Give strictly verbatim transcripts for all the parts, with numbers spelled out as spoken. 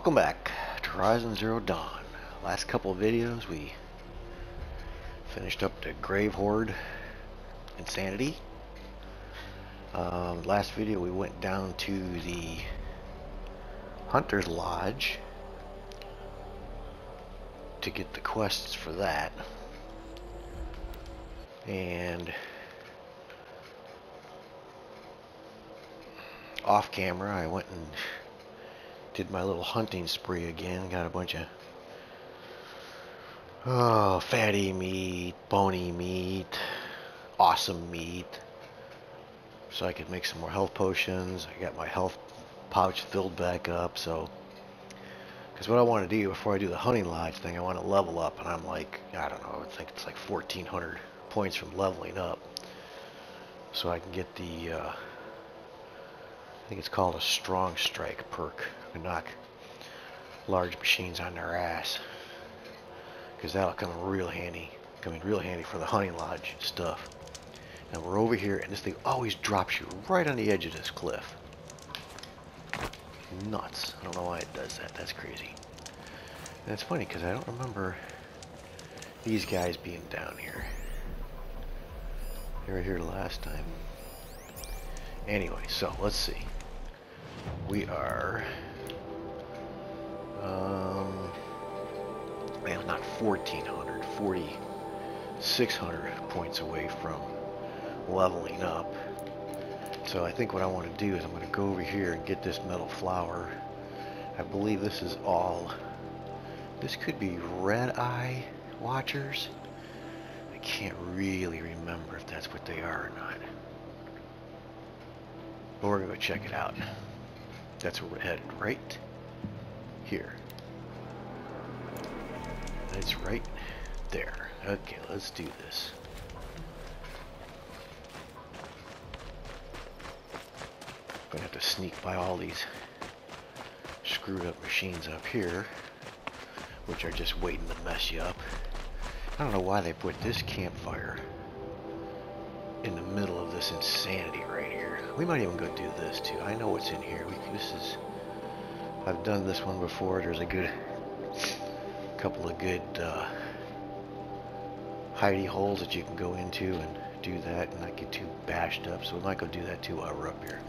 Welcome back to Horizon Zero Dawn. Last couple of videos we finished up the Grave Horde Insanity. Um, last video we went down to the Hunter's Lodge to get the quests for that. And off camera I went and did my little hunting spree again. Got a bunch of oh, fatty meat, bony meat, awesome meat, so I could make some more health potions. I got my health pouch filled back up. So, because what I want to do before I do the hunting lodge thing, I want to level up, and I'm like, I don't know, I think it's like fourteen hundred points from leveling up, so I can get the uh, I think it's called a strong strike perk. We knock large machines on their ass, because that'll come in real handy. Come in real handy for the hunting lodge stuff. And we're over here, and this thing always drops you right on the edge of this cliff. Nuts. I don't know why it does that. That's crazy. And it's funny because I don't remember these guys being down here. They were here last time. Anyway, so let's see. We are um man, not fourteen hundred, forty-six hundred points away from leveling up. So I think what I want to do is I'm going to go over here and get this metal flower. I believe this is all, this could be red eye watchers. I can't really remember if that's what they are or not. But we're going to go check it out. That's where we're headed, right here. It's right there. Okay, let's do this. I'm gonna have to sneak by all these screwed up machines up here, which are just waiting to mess you up. I don't know why they put this campfire in the middle of this insanity right here. We might even go do this too. I know what's in here. We, this is, I've done this one before. There's a good couple of good uh, hidey holes that you can go into and do that and not get too bashed up. So we might go do that too while we're up here.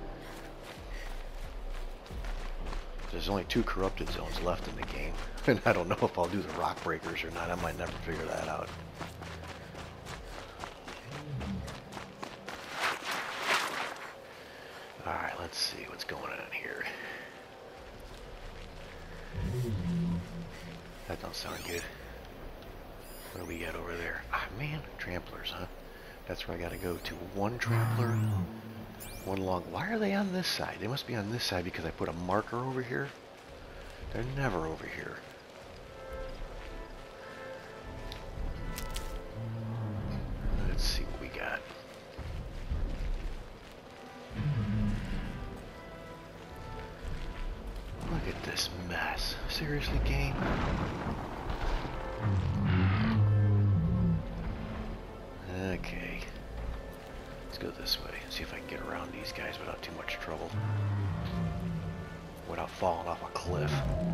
There's only two corrupted zones left in the game, and I don't know if I'll do the rock breakers or not. I might never figure that out. Alright, let's see what's going on here. That don't sound good. What do we got over there? Ah, man, tramplers, huh? That's where I gotta go to. One trampler, one log. Why are they on this side? They must be on this side because I put a marker over here. They're never over here. Let's see what we got. Look at this mess. Seriously, game? Okay. Let's go this way. See if I can get around these guys without too much trouble. Without falling off a cliff.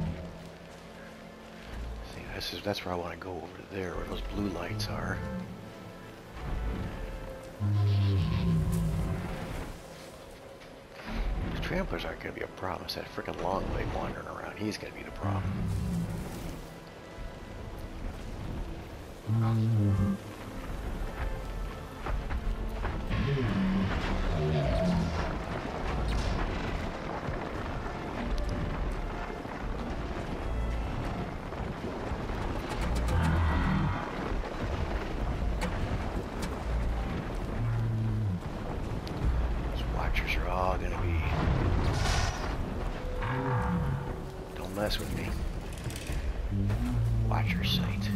See, this is, that's where I want to go, over there, where those blue lights are. The tramplers aren't going to be a problem. It's that freaking long leg wandering around. He's going to be the problem. Are all gonna be, don't mess with me. Watch your sight.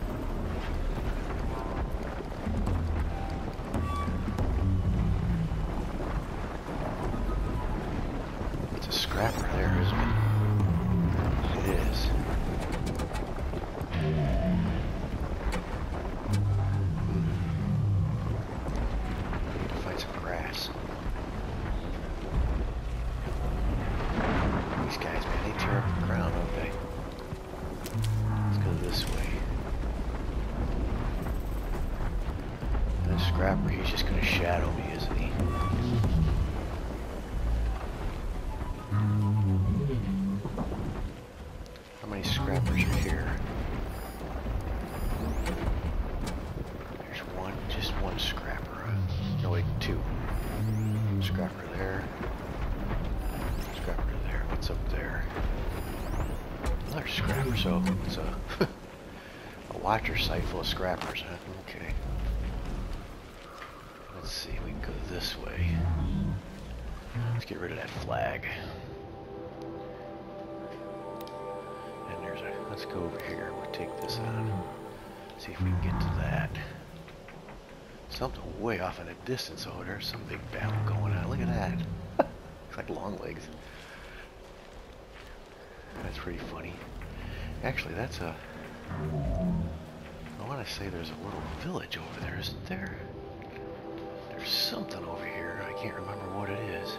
It's a scrapper there, isn't it? It is. Need to find some grass. These guys, man, they tear up the ground. scrapper, he's just going to shadow me, isn't he? How many scrappers are here? There's one, just one scrapper. No, wait, two. Scrapper there. Scrapper there. What's up there? Another scrapper, so it's a, a watcher site full of scrappers, huh? Okay. Let's see, we can go this way. Let's get rid of that flag. And there's a, let's go over here. We'll take this on. See if we can get to that. Something way off in the distance over there. Some big battle going on. Look at that. Looks like long legs. That's pretty funny. Actually, that's a... I want to say there's a little village over there, isn't there? There's something over here. I can't remember what it is.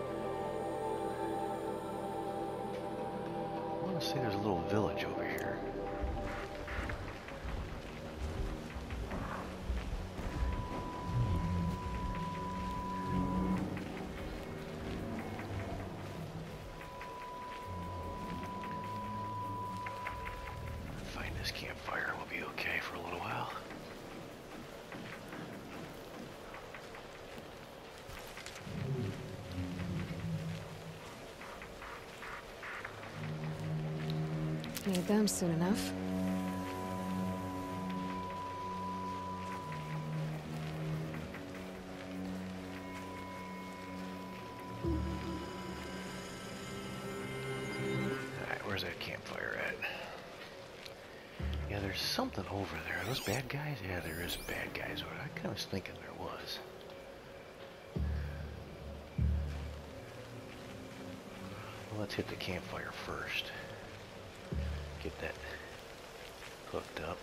I want to say there's a little village over here. Find this campfire. We'll be okay for a little while. Need them soon enough. Alright, where's that campfire at? Yeah, there's something over there. Are those bad guys? Yeah, there is bad guys over there. I kind of was thinking there was. Well, let's hit the campfire first. Get that hooked up.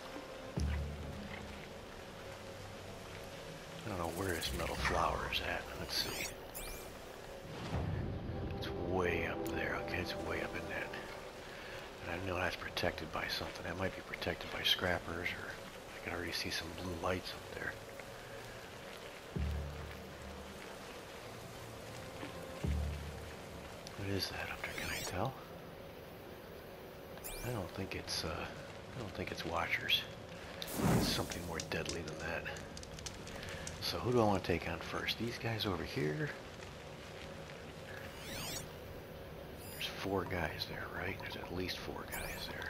I don't know where this metal flower is at. Let's see. It's way up there. Okay, it's way up in that. And I know that's protected by something. That might be protected by scrappers, or I can already see some blue lights up there. What is that up there? Can I tell? I don't think it's, uh, I don't think it's watchers. It's something more deadly than that. So who do I want to take on first? These guys over here? There's four guys there, right? There's at least four guys there.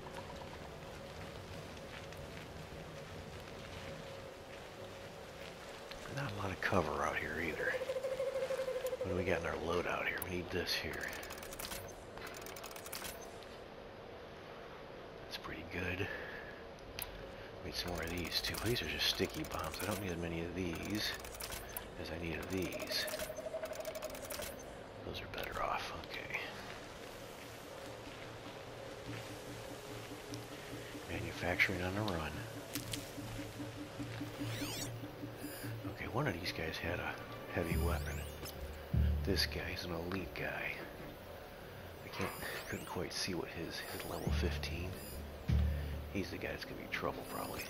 Not a lot of cover out here either. What do we got in our loadout here? We need this here. Good. Need some more of these too. These are just sticky bombs. I don't need as many of these as I need of these. Those are better off. Okay. Manufacturing on the run. Okay, one of these guys had a heavy weapon. This guy's an elite guy. I can't, couldn't quite see what his, his level fifteen. He's the guy that's going to be in trouble, probably.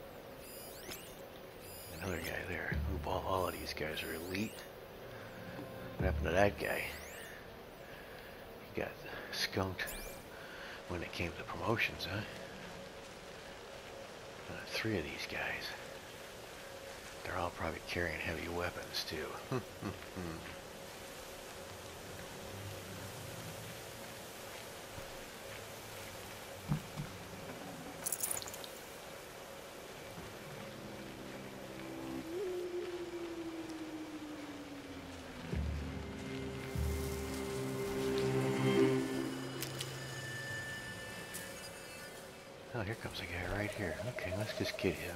Another guy there. Ooh, all, all of these guys are elite. What happened to that guy? He got skunked when it came to promotions, huh? Uh, three of these guys. They're all probably carrying heavy weapons, too. Oh, here comes a guy right here. Okay, let's just get him.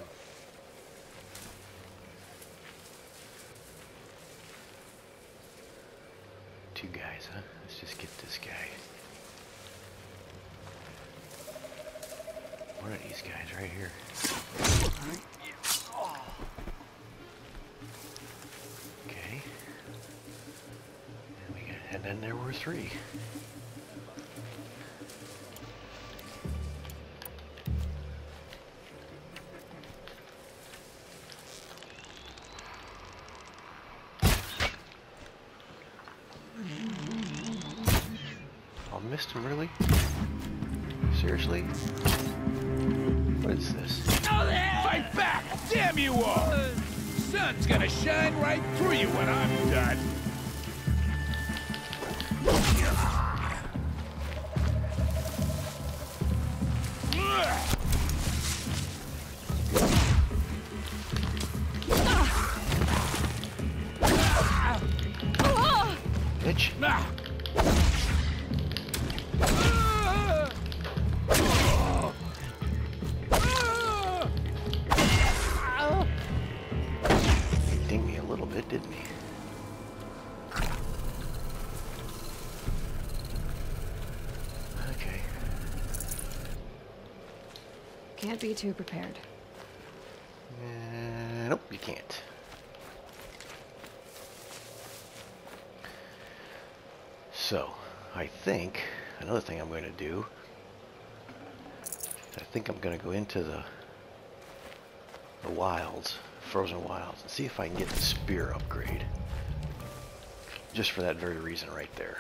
Two guys, huh? Let's just get this guy. One of these guys right here. Okay. And, we got, and then there were three. missed him, really? Seriously? What is this? Fight back! Damn you all! Sun's gonna shine right through you when I'm done. Bitch. He dinged me a little bit, didn't he? Okay. Can't be too prepared. Uh, nope, you can't. So, I think another thing I'm going to do, I think I'm going to go into the the wilds, frozen wilds, and see if I can get the spear upgrade. Just for that very reason right there.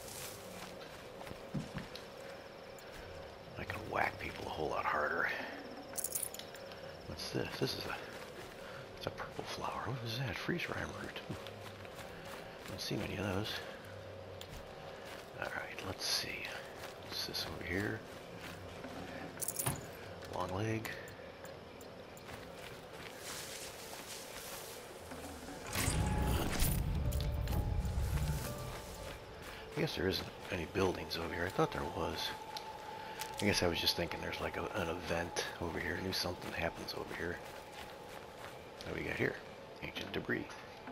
I can whack people a whole lot harder. What's this? This is a it's a purple flower. What is that? Freeze rime root. I don't see many of those. Alright, let's see. What's this over here? Long leg. I guess there isn't any buildings over here. I thought there was. I guess I was just thinking there's like a, an event over here. I knew something happens over here. What do we got here? Ancient debris.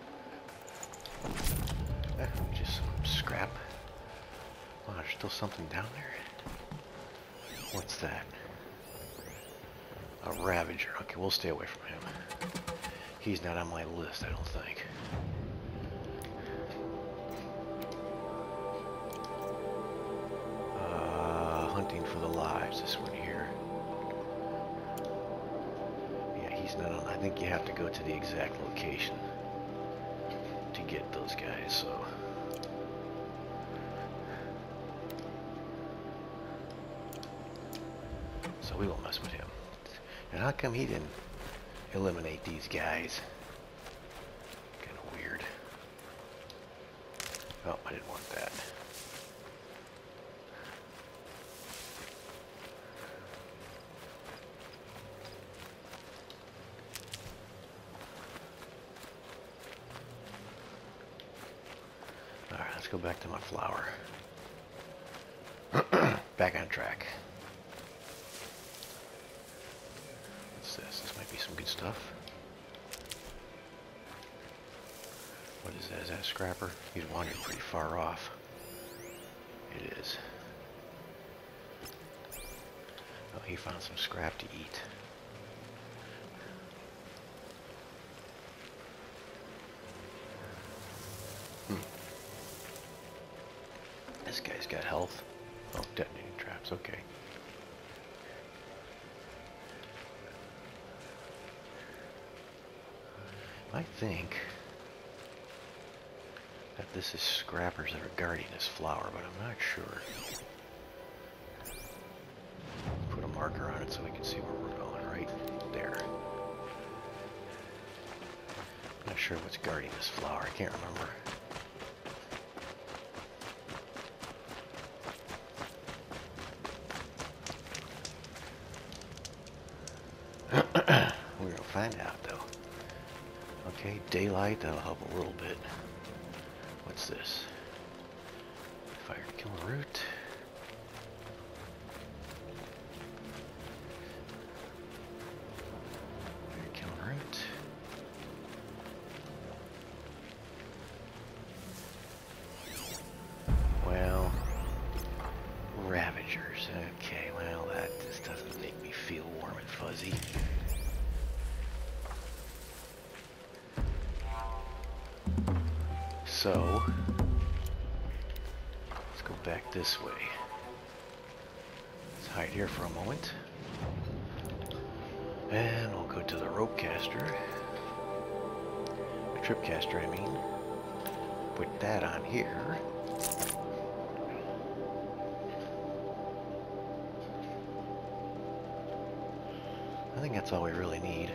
Eh, just some scrap. Oh, there's still something down there. What's that? A Ravager. Okay, we'll stay away from him. He's not on my list, I don't think. Uh, hunting for the lives, this one here. Yeah, he's not on. I think you have to go to the exact location to get those guys, so. So we won't mess with him. And how come he didn't eliminate these guys? Kind of weird. Oh, I didn't want that. Alright, let's go back to my flower. Back on track. This? This might be some good stuff. What is that? Is that a scrapper? He's wandering pretty far off. It is. Oh, he found some scrap to eat. Hmm. This guy's got health. Oh, detonating traps. Okay. I think that this is scrappers that are guarding this flower, but I'm not sure. Put a marker on it so we can see where we're going, right there. Not sure what's guarding this flower, I can't remember. We're gonna find out though. Okay, daylight, that'll help a little bit. What's this? Fire killing root. Fire killing root. Well, Ravagers. Okay, well, that just doesn't make me feel warm and fuzzy. So, let's go back this way. Let's hide here for a moment. And we'll go to the rope caster. The trip caster, I mean. Put that on here. think that's all we really need.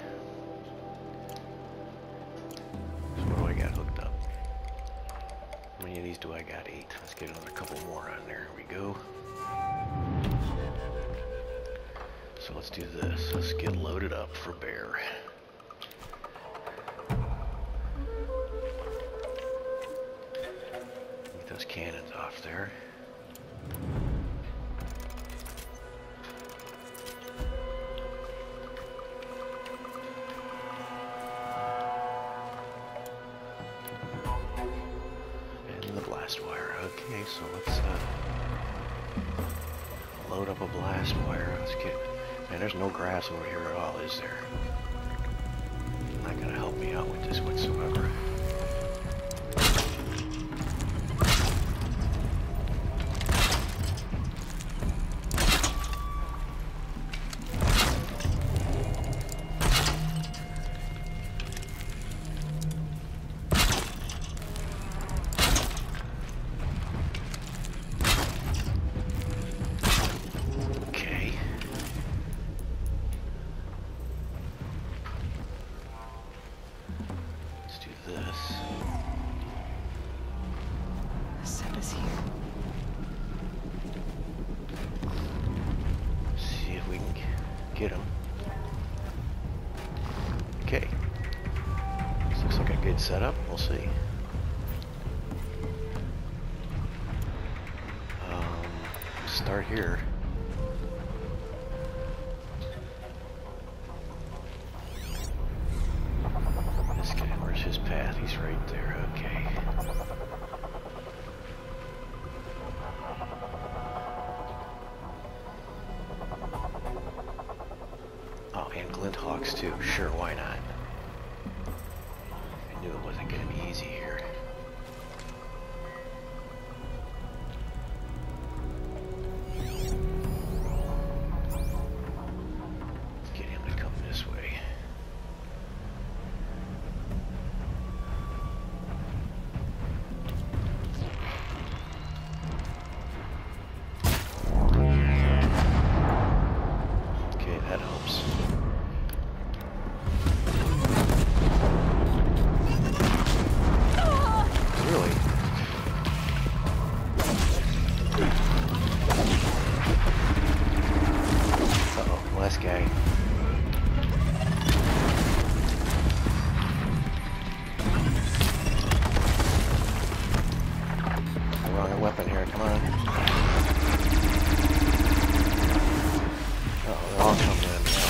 So what do I got hooked up? How many of these do I got? Eight. Let's get another couple more on there. Here we go. So let's do this. Let's get loaded up for bear. Get those cannons off there. And the blast wire. Okay, so let's uh, load up a blast wire. Let's get. Man, there's no grass over here at all, is there? Not gonna help me out with this whatsoever. Get him. Okay. This looks like a good setup. We'll see. Um, start here. This guy, where's his path? He's right there. Okay. And glint hawks too. Sure, why not? I knew it wasn't going to be easy here. Let's get him to come this way. Okay, that helps. Guy. Wrong weapon here, come on. Uh oh, they're all coming in now.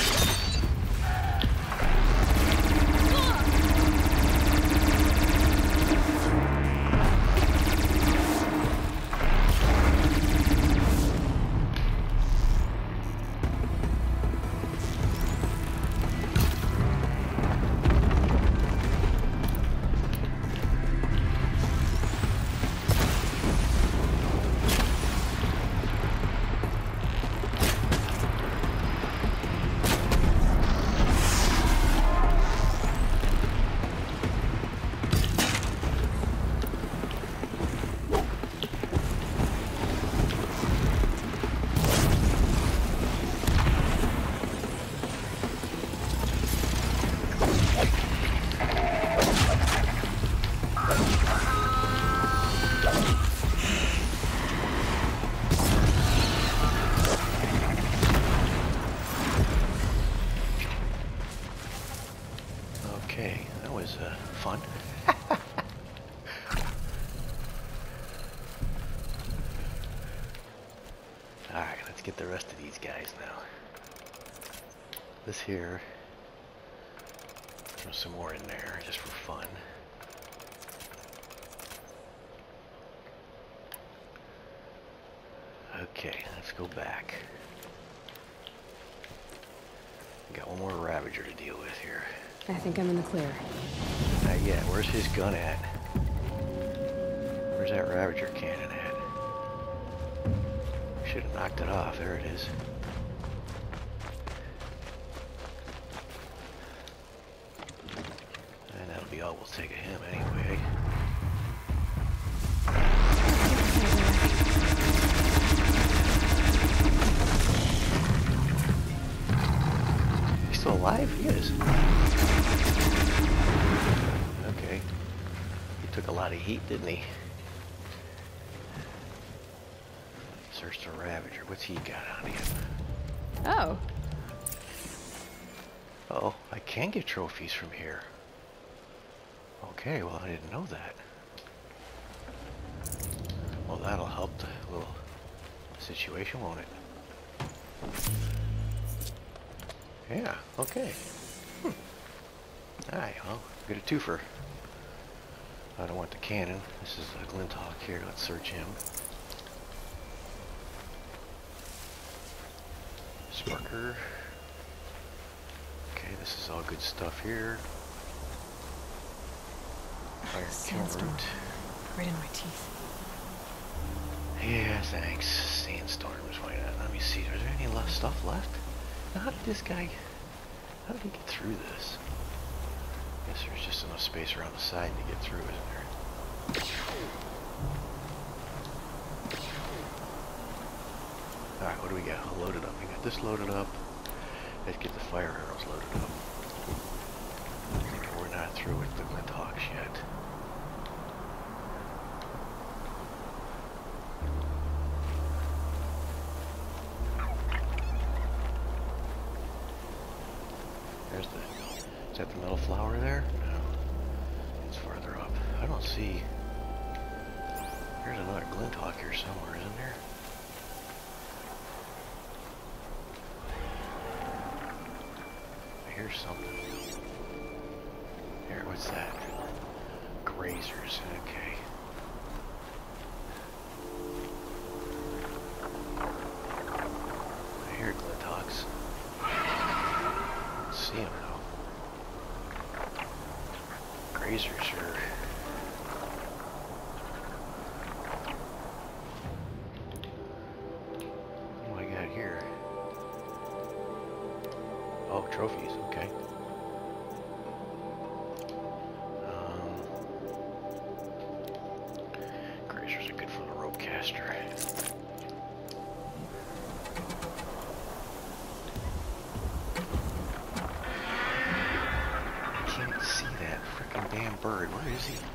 Okay, that was uh, fun. Alright, let's get the rest of these guys now. This here, throw some more in there just for fun. Okay, let's go back. Got one more Ravager to deal with here. I think I'm in the clear. Not yet. Where's his gun at? Where's that Ravager cannon at? Should have knocked it off. There it is. And that'll be all we'll take of him anyway. alive? He is. Okay. He took a lot of heat, didn't he? Search the Ravager. What's he got on him? Oh. Oh, I can get trophies from here. Okay, well, I didn't know that. Well, that'll help the little situation, won't it? Yeah, okay. Hmm. Alright, well, get a twofer. I don't want the cannon. This is a Glinthawk here. Let's search him. Sparker. Okay, this is all good stuff here. Fire Sandstorm. root. Right in my teeth. Yeah, thanks. Sandstorms, why not? Let me see. Is there any left stuff left? Now, how did this guy... How did he get through this? Guess there's just enough space around the side to get through, isn't there? Alright, what do we got? Loaded up. We got this loaded up. Let's get the fire arrows loaded up. We're not through with the Glinthawks yet. There's the... Is that the metal flower there? No. It's farther up. I don't see... There's another Glinthawk here somewhere, isn't there? I hear something. Here, what's that? Grazers, okay. I hear Glinthawks. See him though. Grazers are... What do I got here? Oh, trophies, okay. Um, grazers are good for the rope caster. Can't see that frickin' damn bird. Where is he?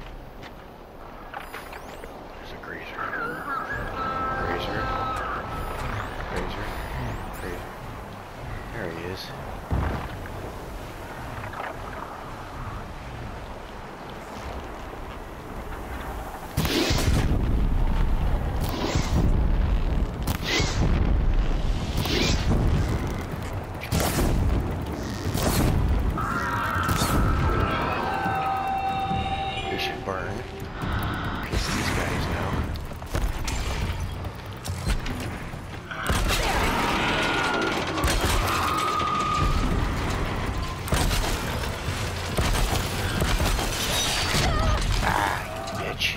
There's a grazer. Grazer. Grazer. Grazer. There he is. They should burn. Kiss these guys now. Bitch.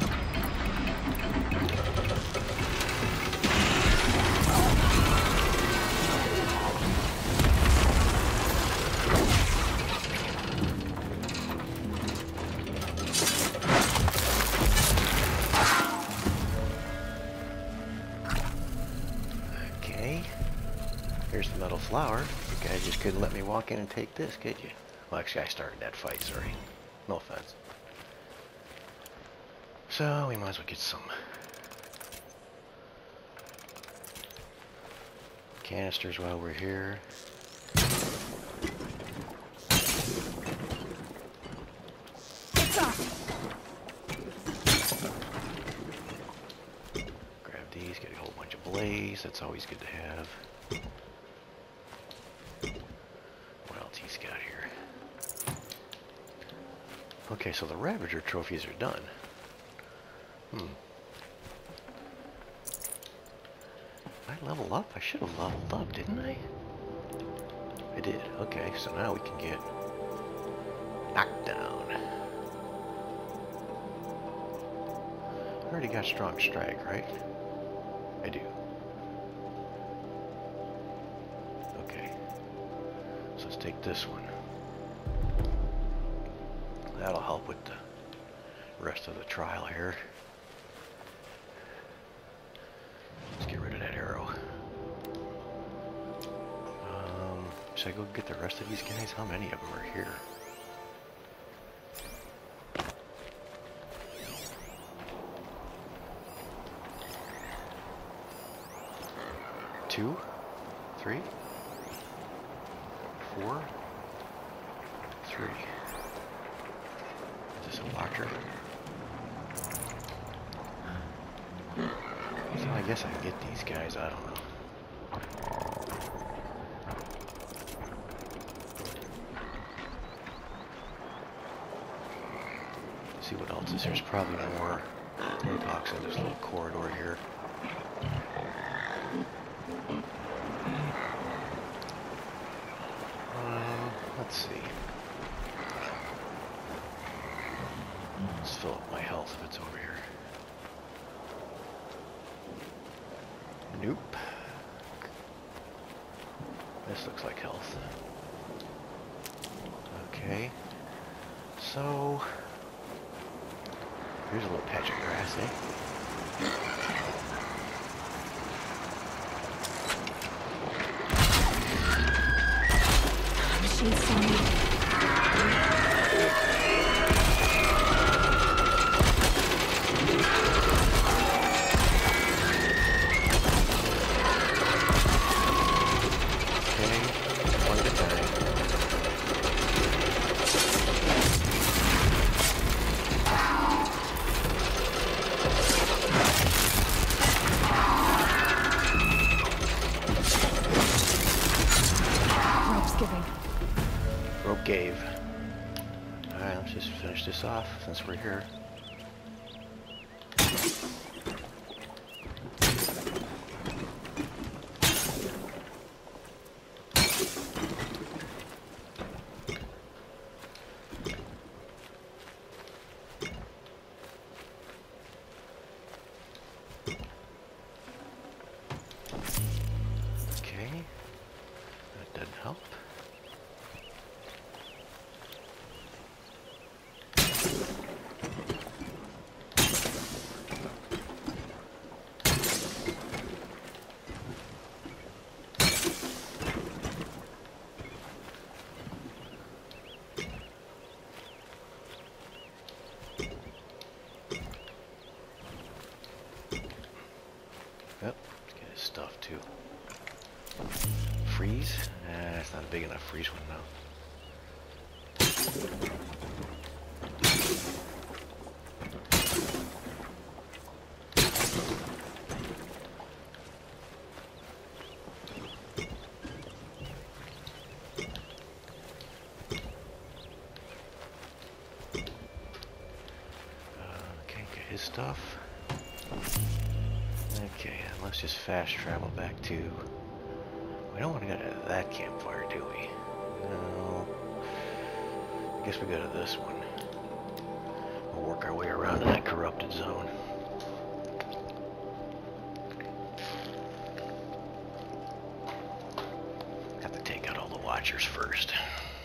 Okay. Here's the metal flower. You guys just couldn't let me walk in and take this, could you? Well, actually, I started that fight, sorry. No offense. So, we might as well get some canisters while we're here. Grab these, get a whole bunch of blaze. That's always good to have. What else he's got here? Okay, so the Ravager trophies are done. Hmm. I level up? I should have leveled up, didn't I? I did. Okay, so now we can get knockdown. I already got strong strike, right? I do. Okay. So let's take this one. That'll help with the rest of the trial here. Let's get rid of that arrow. Um, Should I go get the rest of these guys? How many of them are here? Two? Three? Four? Three. Is this a watcher? So I guess I can get these guys, I don't know. See what else is. There's probably more Warthog's in this little corridor here. Uh, let's see. Let's fill up my health if it's over here. Nope. This looks like health. Okay. So, here's a little patch of grass, eh? She's saying. Rope gave. Alright, let's just finish this off since we're here. Okay, that doesn't help. Yep, let's get his stuff too. Freeze? Nah, it's not a big enough freeze one now. Okay, get his stuff. Okay, and let's just fast travel back to... We don't want to go to that campfire, do we? No. I guess we go to this one. We'll work our way around to that corrupted zone. Have to take out all the watchers first.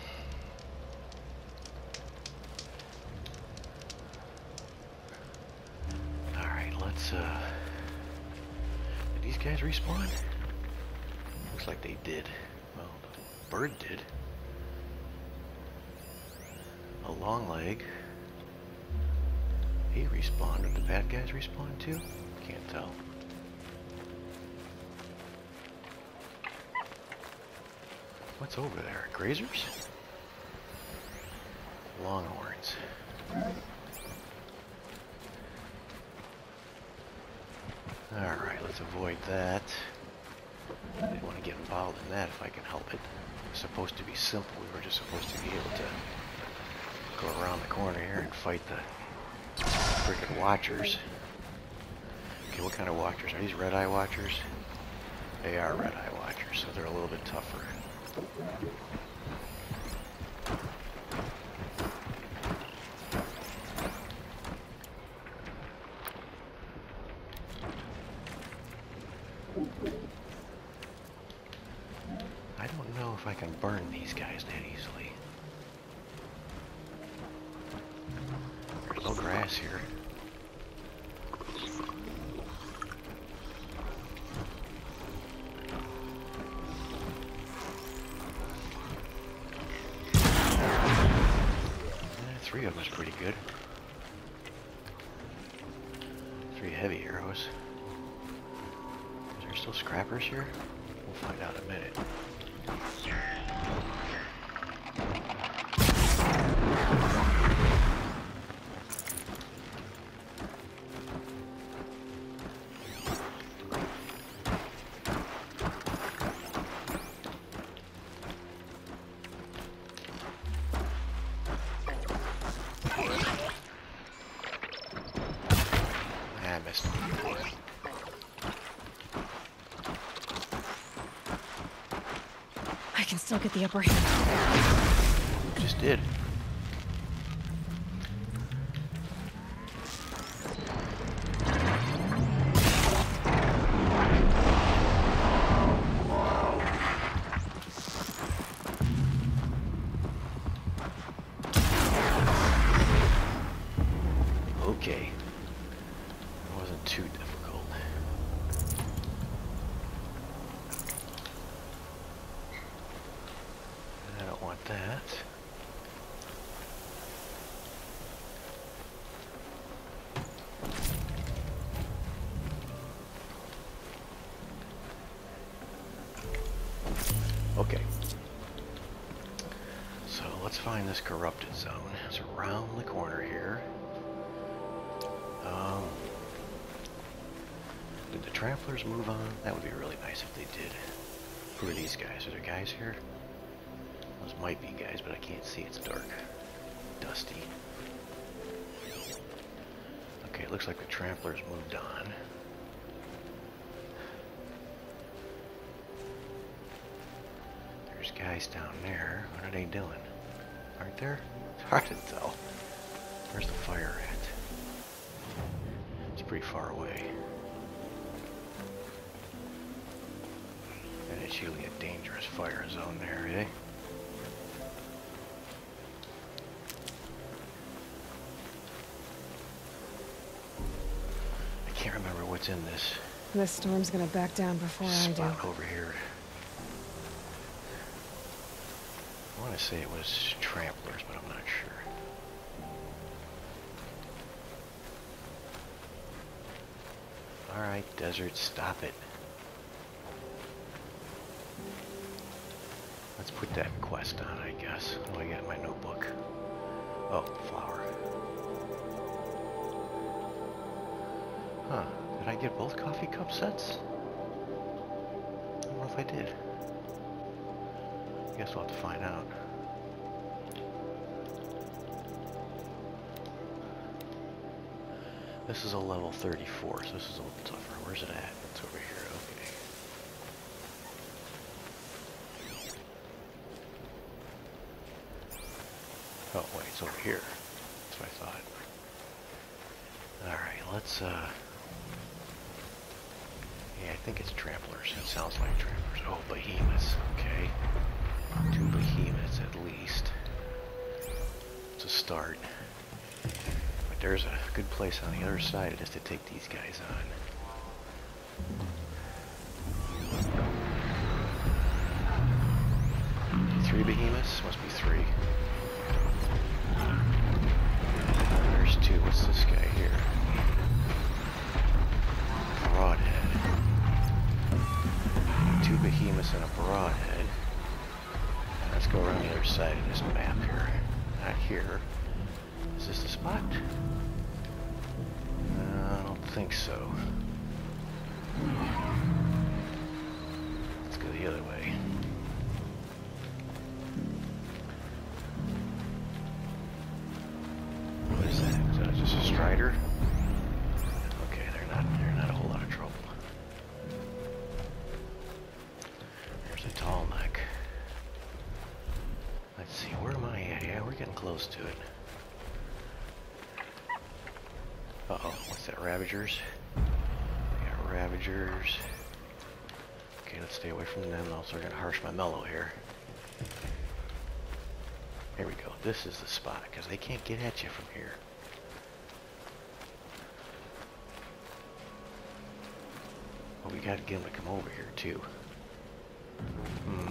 Alright, let's, uh... Did these guys respawn? Looks like they did. Well, the bird did. A long leg. He respawned. Did the bad guys respawn too? Can't tell. What's over there? Grazers? Longhorns. Alright, let's avoid that. I didn't want to get involved in that if I can help it. It's supposed to be simple. We were just supposed to be able to go around the corner here and fight the freaking watchers. Okay, what kind of watchers? Are these red-eye watchers? They are red-eye watchers, so they're a little bit tougher. I don't know if I can burn these guys that easily. There's no grass here. was pretty good. Three heavy arrows. Is there still scrappers here? We'll find out in a minute. I missed. I can still get the upper hand. You just did. Okay. It wasn't too difficult. I don't want that. Okay. So let's find this corrupted zone. It's around the corner here. Um, did the tramplers move on? That would be really nice if they did. Who are these guys? Are there guys here? Those might be guys, but I can't see. It's dark. Dusty. Okay, it looks like the tramplers moved on. There's guys down there. What are they doing? Aren't there? It's hard to tell. Where's the fire at? It's pretty far away. And it's usually a dangerous fire zone there, eh? I can't remember what's in this This storm's gonna back down before I do. spot over here. I want to say it was tramplers, but I'm not sure. Alright, desert, stop it. Let's put that quest on, I guess. What do I got in my notebook? Oh, flower. Huh. Did I get both coffee cup sets? I don't know if I did. Guess we'll have to find out. This is a level thirty-four, so this is a little tougher. Where's it at? It's over here, okay. Oh, wait, it's over here. That's what I thought. Alright, let's, uh... yeah, I think it's tramplers. It sounds like tramplers. Oh, behemoths, okay. Two behemoths at least. It's a start. But there's a good place on the other side just to take these guys on. Three behemoths? Must be three. There's two. What's this guy here? Broadhead. Two behemoths and a broadhead. Let's go around the other side of this map here. Not here. Is this the spot? Uh, I don't think so. Let's go the other way. What is that? Is that just a strider? Okay, they're not they're not a whole lot of trouble. There's a tall neck. Let's see, where am I at? Yeah, we're getting close to it. Uh-oh, what's that, Ravagers? We got Ravagers. Okay, let's stay away from them, else they're gonna harsh my mellow here. Here we go, this is the spot, because they can't get at you from here. But we gotta get them to come over here, too. Hmm.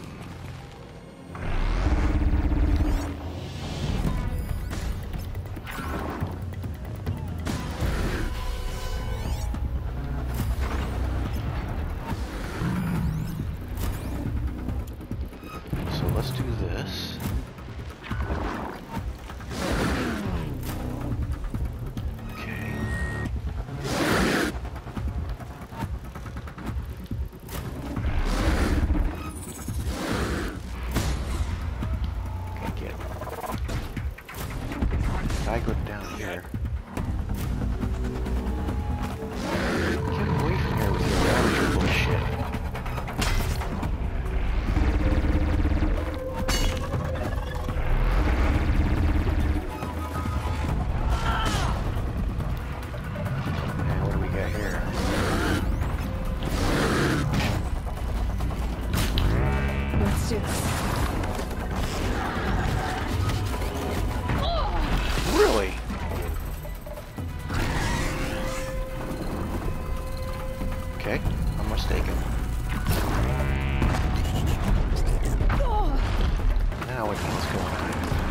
Okay, I'm mistaken. Now what the hell's going on?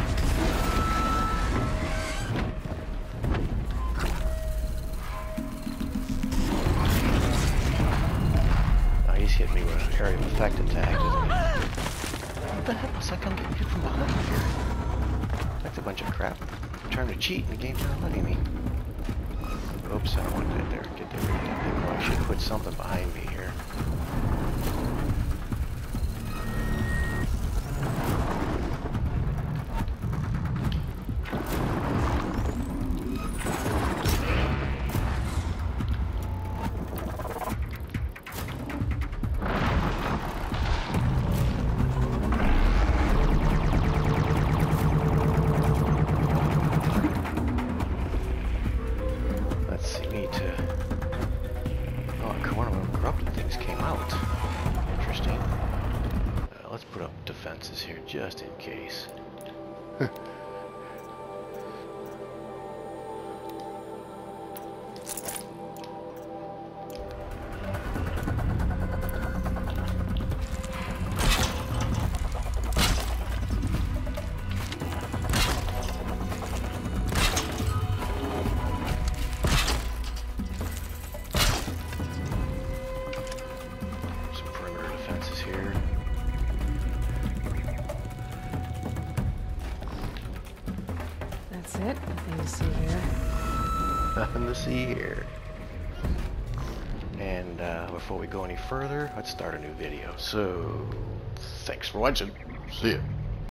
Oh, he's hit me with an area of effect attack, isn't he? What the heck? It's like I'm getting hit from behind here. That's a bunch of crap. I'm trying to cheat and the game's not letting me. Oops, I don't want that there. Get there. Get there. Oh, I should put something behind me here. Just in case. Some perimeter defenses here. That's it. Nothing to see here. Nothing to see here. And uh, before we go any further, let's start a new video. So, thanks for watching. See ya.